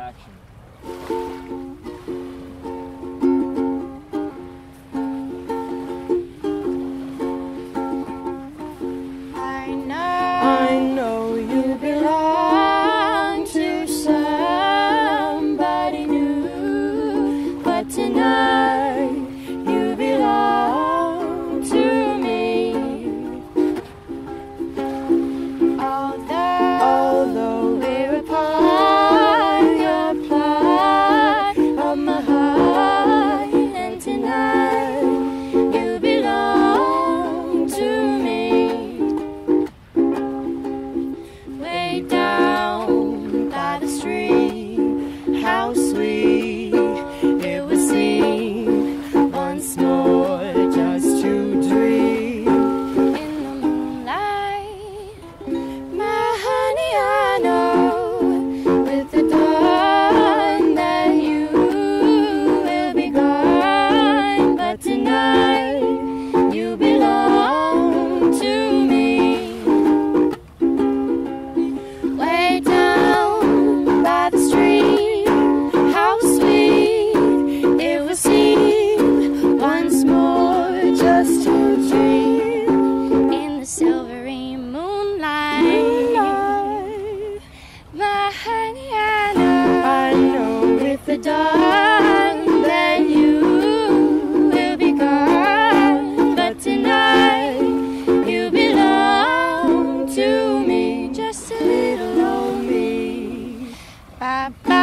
action. I know you belong to somebody new, but tonight you belong to me. Although we're apart, you're part of my heart, and tonight you belong to me. Way down by the street, how sweet it would seem once more just to dream in the moonlight. My honey, I know with the dawn that you will be gone, but tonight you belong to me. Way down by the street, how sweet it would seem once more just to dream in the silvery moonlight. My honey, I know with the dawn that you will be gone, but tonight you belong to me. Just a little of me. Bye bye.